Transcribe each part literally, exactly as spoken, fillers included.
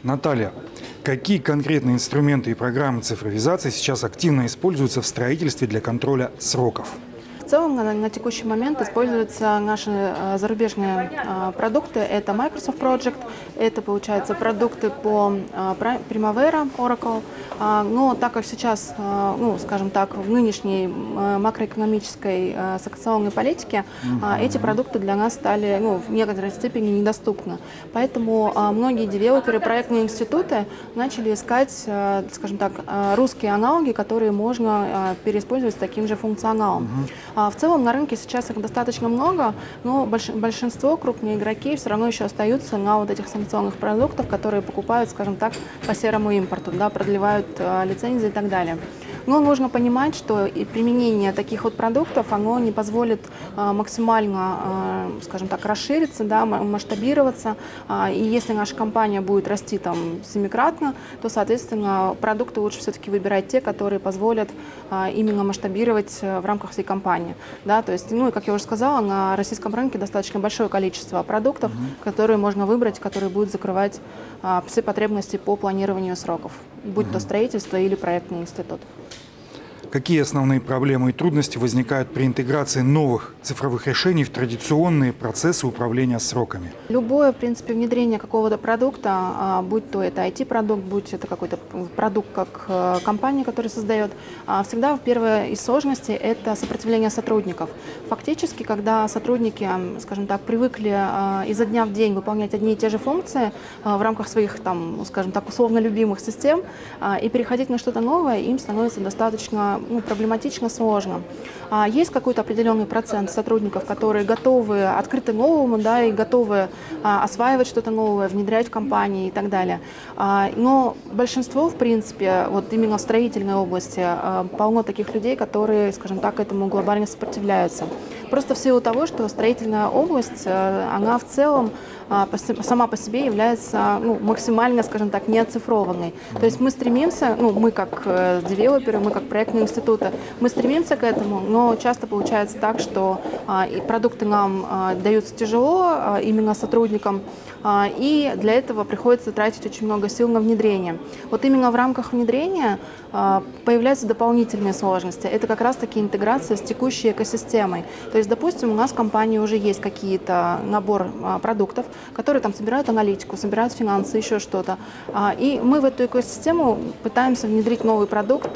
Наталья, какие конкретные инструменты и программы цифровизации сейчас активно используются в строительстве для контроля сроков? В целом на, на текущий момент используются наши э, зарубежные э, продукты. Это Microsoft Project, это, получается, продукты по э, Primavera, Oracle. А, но так как сейчас, э, ну, скажем так, в нынешней э, макроэкономической э, санкционной политике mm-hmm. э, эти продукты для нас стали, ну, в некоторой степени недоступны. Поэтому э, многие девелоперы, проектные институты начали искать, э, скажем так, э, русские аналоги, которые можно э, переиспользовать с таким же функционалом. Mm-hmm. В целом на рынке сейчас их достаточно много, но большинство крупные игроки все равно еще остаются на вот этих санкционных продуктах, которые покупают, скажем так, по серому импорту, да, продлевают э, лицензии и так далее. Но нужно понимать, что и применение таких вот продуктов, оно не позволит э, максимально, э, скажем так, расшириться, да, масштабироваться. Э, и если наша компания будет расти там семикратно, то, соответственно, продукты лучше все-таки выбирать те, которые позволят э, именно масштабировать э, в рамках всей компании. Да, то есть, ну и как я уже сказала, на российском рынке достаточно большое количество продуктов, mm-hmm. которые можно выбрать, которые будут закрывать э, все потребности по планированию сроков, будь mm-hmm. то строительство или проектный институт. Какие основные проблемы и трудности возникают при интеграции новых цифровых решений в традиционные процессы управления сроками? Любое, в принципе, внедрение какого-то продукта, будь то это ай ти-продукт, будь это какой-то продукт как компания, которая создает, всегда первая из сложностей – это сопротивление сотрудников. Фактически, когда сотрудники, скажем так, привыкли изо дня в день выполнять одни и те же функции в рамках своих, там, скажем так, условно любимых систем, и переходить на что-то новое, им становится достаточно ну, проблематично, сложно. А, есть какой-то определенный процент сотрудников, которые готовы, открыты новому, да, и готовы а, осваивать что-то новое, внедрять в компании и так далее. А, но большинство, в принципе, вот именно в строительной области а, полно таких людей, которые, скажем так, этому глобально сопротивляются. Просто в силу того, что строительная область, она в целом сама по себе является ну, максимально, скажем так, неоцифрованной. То есть мы стремимся, ну, мы как девелоперы, мы как проектные институты, мы стремимся к этому, но часто получается так, что а, и продукты нам а, даются тяжело, а, именно сотрудникам, а, и для этого приходится тратить очень много сил на внедрение. Вот именно в рамках внедрения а, появляются дополнительные сложности. Это как раз-таки интеграция с текущей экосистемой. То есть, допустим, у нас в компании уже есть какие-то набор а, продуктов, которые там собирают аналитику, собирают финансы, еще что-то. И мы в эту экосистему пытаемся внедрить новый продукт,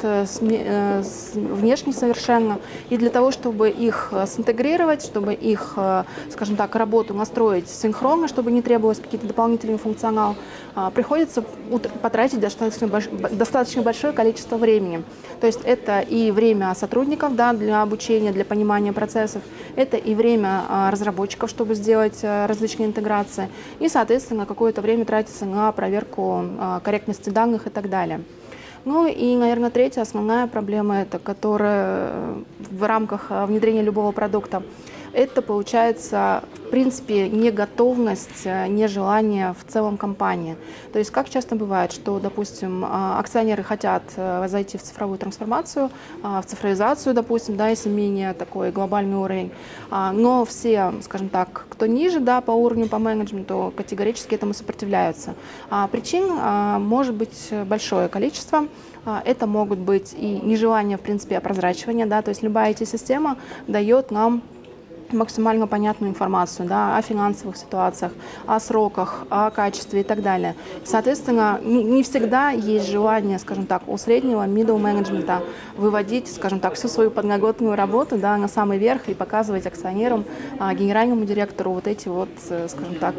внешне совершенно. И для того, чтобы их синтегрировать, чтобы их, скажем так, работу настроить синхронно, чтобы не требовалось какие-то дополнительные функционалы, приходится потратить достаточно, больш... достаточно большое количество времени. То есть это и время сотрудников, да, для обучения, для понимания процессов, это и время разработчиков, чтобы сделать различные интеграции, и, соответственно, какое-то время тратится на проверку корректности данных и так далее. Ну и, наверное, третья основная проблема, это, которая в рамках внедрения любого продукта, это получается, в принципе, неготовность, нежелание в целом компании. То есть как часто бывает, что, допустим, акционеры хотят зайти в цифровую трансформацию, в цифровизацию, допустим, да, если менее такой глобальный уровень, но все, скажем так, кто ниже, да, по уровню, по менеджменту, категорически этому сопротивляются. Причин может быть большое количество. Это могут быть и нежелание, в принципе, опрозрачивания, да, то есть любая ай ти-система дает нам максимально понятную информацию, да, о финансовых ситуациях, о сроках, о качестве и так далее. Соответственно, не всегда есть желание, скажем так, у среднего, middle менеджмента выводить, скажем так, всю свою подноготную работу, да, на самый верх и показывать акционерам, генеральному директору вот эти вот, скажем так,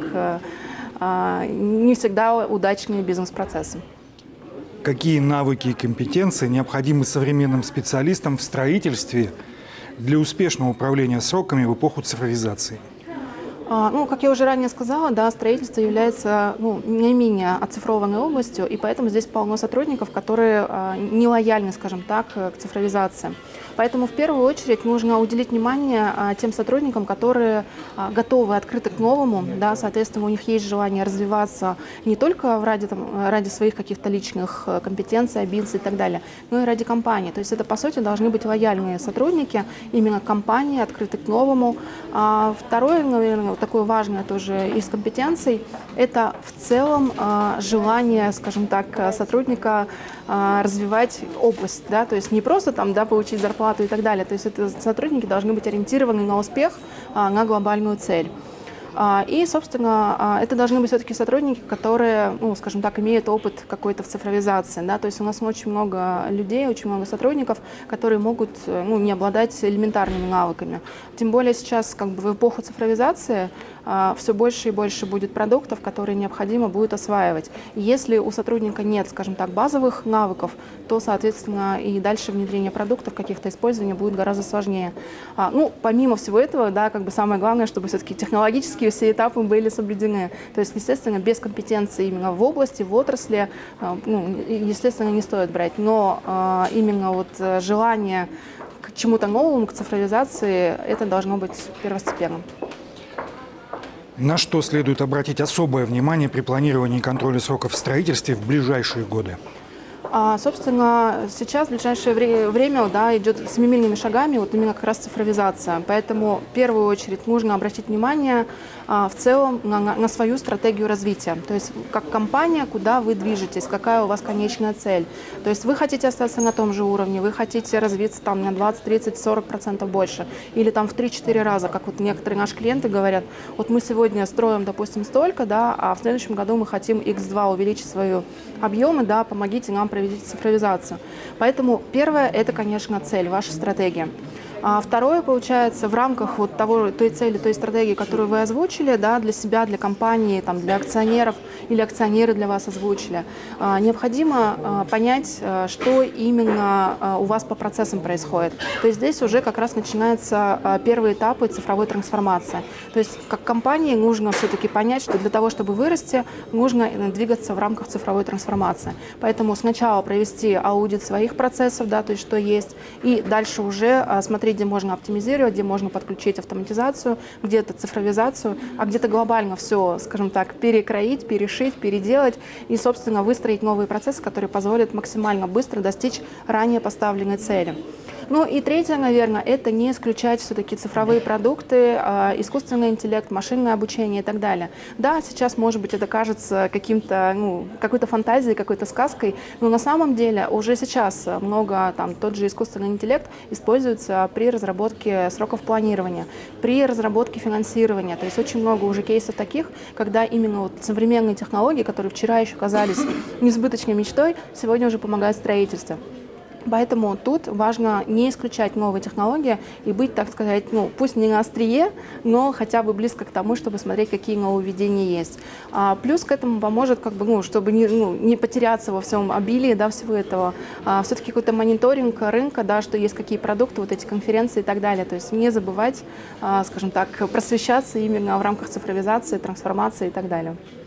не всегда удачные бизнес-процессы. Какие навыки и компетенции необходимы современным специалистам в строительстве для успешного управления сроками в эпоху цифровизации? Ну, как я уже ранее сказала, да, строительство является ну, наименее оцифрованной областью, и поэтому здесь полно сотрудников, которые а, не лояльны, скажем так, к цифровизации. Поэтому в первую очередь нужно уделить внимание а, тем сотрудникам, которые а, готовы, открыты к новому, да, соответственно, у них есть желание развиваться не только ради, там, ради своих каких-то личных компетенций, амбиций и так далее, но и ради компании. То есть это, по сути, должны быть лояльные сотрудники, именно компании, открыты к новому. А второе, наверное, вот такое важное тоже из компетенций, это в целом желание, скажем так, сотрудника развивать область, да, то есть не просто там, да, получить зарплату и так далее, то есть это сотрудники должны быть ориентированы на успех, на глобальную цель. И, собственно, это должны быть все-таки сотрудники, которые, ну, скажем так, имеют опыт какой-то в цифровизации. Да? То есть у нас очень много людей, очень много сотрудников, которые могут, ну, не обладать элементарными навыками. Тем более сейчас, как бы, в эпоху цифровизации все больше и больше будет продуктов, которые необходимо будет осваивать. И если у сотрудника нет, скажем так, базовых навыков, то, соответственно, и дальше внедрение продуктов, каких-то использования будет гораздо сложнее. Ну, помимо всего этого, да, как бы самое главное, чтобы все-таки технологические все этапы были соблюдены. То есть, естественно, без компетенции именно в области, в отрасли, ну, естественно, не стоит брать. Но именно вот желание к чему-то новому, к цифровизации, это должно быть первостепенным. На что следует обратить особое внимание при планировании и контроле сроков в строительстве в ближайшие годы? А, собственно, сейчас в ближайшее вре время, да, идет семимильными шагами вот именно как раз цифровизация. Поэтому в первую очередь нужно обратить внимание а, в целом на, на, на свою стратегию развития. То есть как компания, куда вы движетесь, какая у вас конечная цель. То есть вы хотите остаться на том же уровне, вы хотите развиться там на двадцать, тридцать, сорок процентов больше. Или там в три-четыре раза, как вот некоторые наши клиенты говорят, вот мы сегодня строим, допустим, столько, да, а в следующем году мы хотим икс два увеличить свои объемы, да, помогите нам провести цифровизацию. Поэтому первое – это, конечно, цель, ваша стратегия. А второе, получается, в рамках вот того, той цели, той стратегии, которую вы озвучили, да, для себя, для компании, там, для акционеров или акционеры для вас озвучили, а, необходимо а, понять, а, что именно а, у вас по процессам происходит. То есть здесь уже как раз начинаются а, первые этапы цифровой трансформации. То есть как компании нужно все-таки понять, что для того, чтобы вырасти, нужно двигаться в рамках цифровой трансформации. Поэтому сначала провести аудит своих процессов, да, то есть что есть, и дальше уже а, смотреть, где можно оптимизировать, где можно подключить автоматизацию, где-то цифровизацию, а где-то глобально все, скажем так, перекроить, перешить, переделать и, собственно, выстроить новые процессы, которые позволят максимально быстро достичь ранее поставленной цели. Ну и третье, наверное, это не исключать все-таки цифровые продукты, искусственный интеллект, машинное обучение и так далее. Да, сейчас, может быть, это кажется каким-то, ну, какой-то фантазией, какой-то сказкой, но на самом деле уже сейчас много, там, тот же искусственный интеллект используется при разработке сроков планирования, при разработке финансирования. То есть очень много уже кейсов таких, когда именно вот современные технологии, которые вчера еще казались несбыточной мечтой, сегодня уже помогают строительству. Поэтому тут важно не исключать новые технологии и быть, так сказать, ну, пусть не на острие, но хотя бы близко к тому, чтобы смотреть, какие нововведения есть. А плюс к этому поможет, как бы, ну, чтобы не, ну, не потеряться во всем обилии, да, всего этого. А все-таки какой-то мониторинг рынка, да, что есть какие продукты, вот эти конференции и так далее. То есть не забывать, а, скажем так, просвещаться именно в рамках цифровизации, трансформации и так далее.